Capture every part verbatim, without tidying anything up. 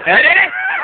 అరే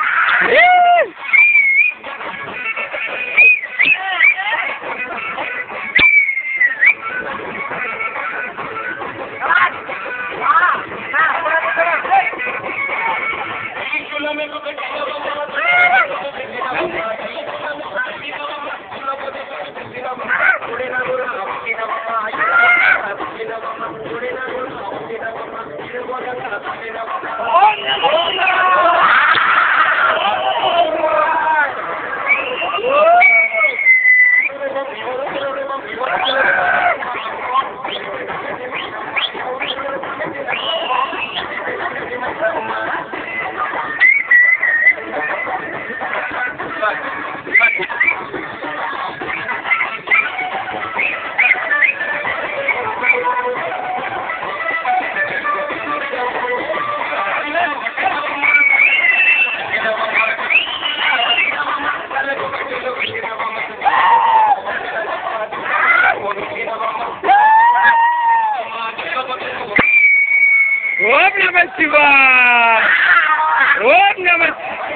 ఓం నమః శివాయ ఓం నమః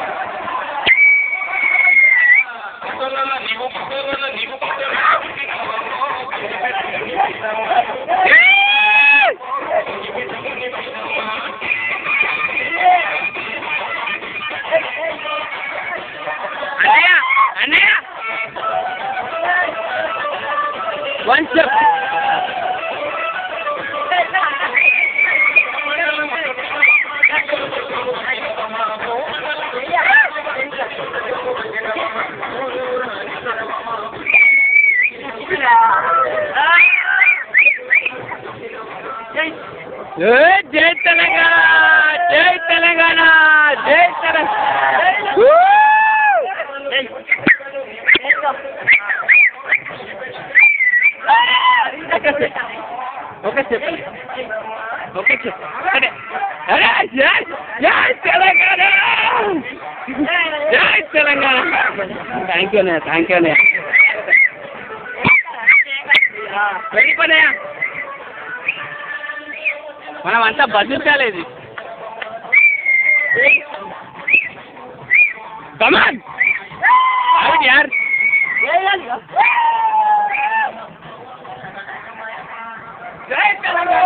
అన్నయ్య అన్నయ్య వన్ స్టెప్ జై తెలంగాణ జై తెలంగాణ జై తెలంగాణ ఓకే చెప్పండి ఓకే చెప్పండి అరే జై జై తెలంగాణ జై తెలంగాణ థ్యాంక్ యూ అన్నయ్య థ్యాంక్ యూ అన్నయ్య వెళ్ళిపోయా మనం అంతా బదిలించాలేదు కమాన్ అవుట్ యార్ జై తెలంగాణ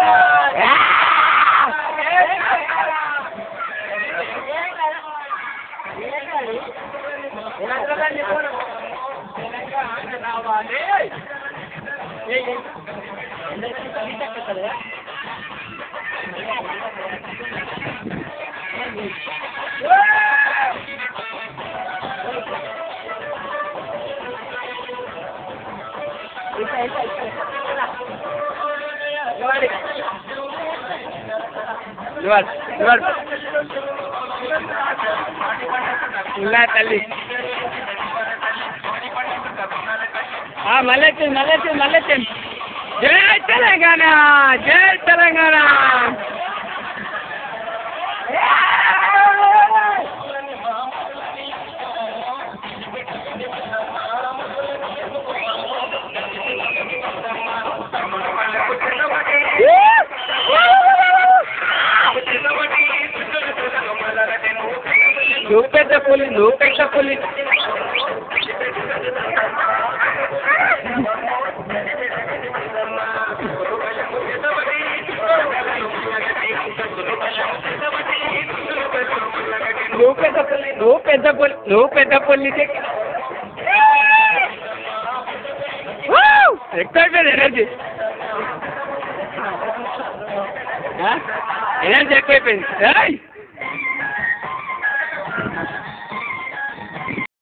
ఇలా తల్లి మళ్ళీ మళ్ళీ మళ్ళీ జై తెలంగాణ జై తెలంగాణ నువ్వు పెద్ద పులి నువ్వు పెద్ద పులి నువ్వు పెద్ద పులి నువ్వు పెద్ద పులి నువ్వు పెద్ద పులి ఎక్కువైపోయింది ఎనర్జీ ఎనర్జీ ఎక్కువైపోయింది